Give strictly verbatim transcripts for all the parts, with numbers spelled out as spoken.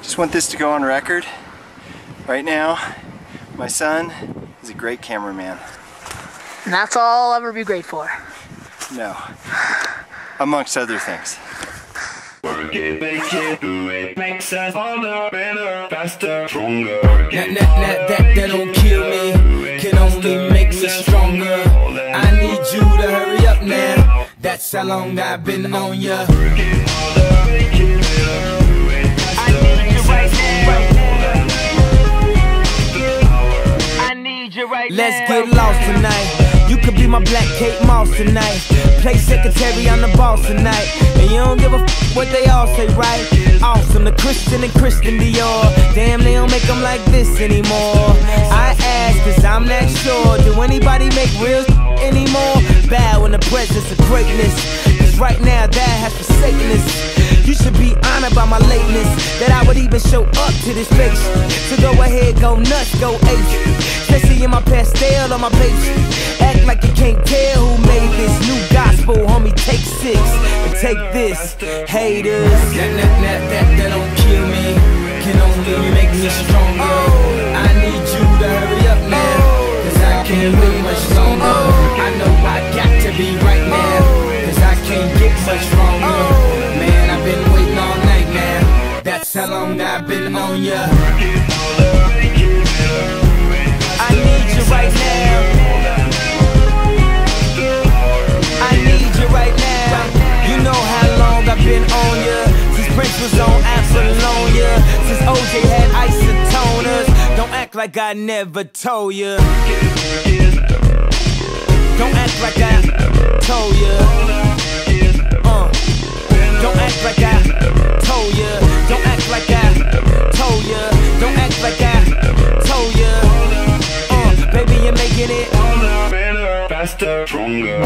Just want this to go on record. Right now, my son is a great cameraman. And that's all I'll ever be great for. No. Amongst other things. Work it, make it, do it, makes us harder, better, faster, stronger. That, that, that, that, that don't kill me, can only make us stronger. I need you to hurry up now, that's how long I've been on ya. Let's get lost tonight. You could be my black Kate Moss tonight. Play secretary, I'm the boss tonight. And you don't give a f what they all say, right? Awesome, the Christian and Christian Dior. Damn, they don't make them like this anymore. I ask, cause I'm not sure. Do anybody make real anymore? Bow in the presence of greatness. Cause right now that has forsaken us. You should be honored by my lateness, that I would even show up to this place. So go ahead, go nuts, go ape. Especially in my pastel on my page. Act like you can't tell who made this new gospel, homie. Take six and take this, haters. That, that, that, that, that don't kill me, can only make me stronger. I need you to hurry up now, cause I can't wait much longer. I know I got to be right now, cause I can't get much stronger. Man, I've been waiting all night now, that's how long I've been on ya. I need you right now, I need you right now. You know how long I've been on ya, since Prince was on Apollonia, since O J had isotoners. Don't act like I never told ya, don't act like I told ya. uh, Don't act like I told ya, don't act like I told ya, don't act like I told ya. uh, Baby, you're making it harder, better, faster, stronger.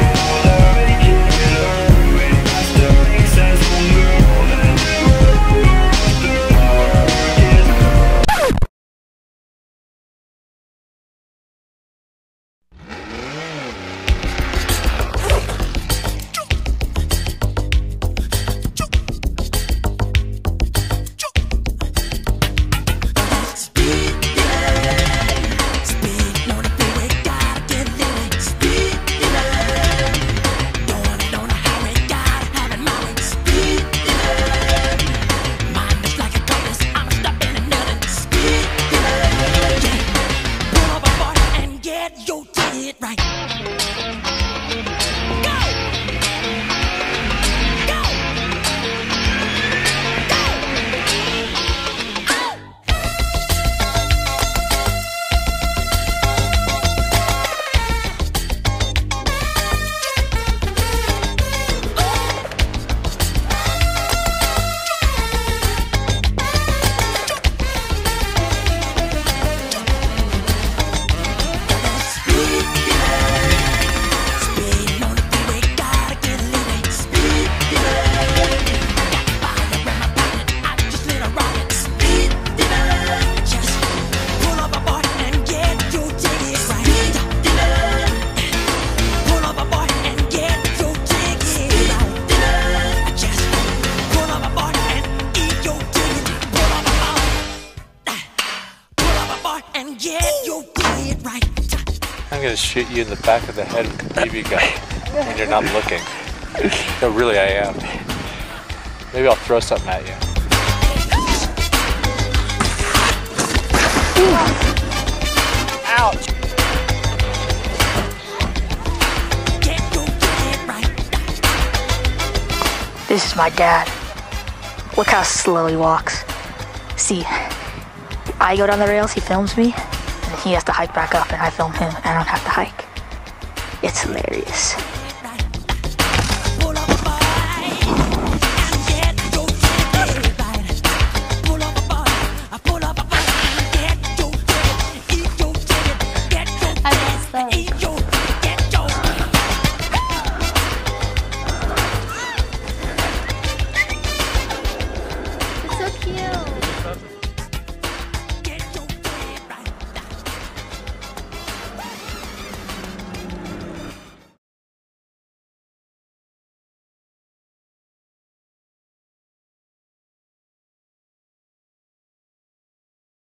I'm gonna shoot you in the back of the head with a B B gun when you're not looking. No, really, I am. Maybe I'll throw something at you. Ouch! This is my dad. Look how slow he walks. See, I go down the rails, he films me, and he has to hike back up, and I film him, and I don't have to hike. It's hilarious. It's so cute.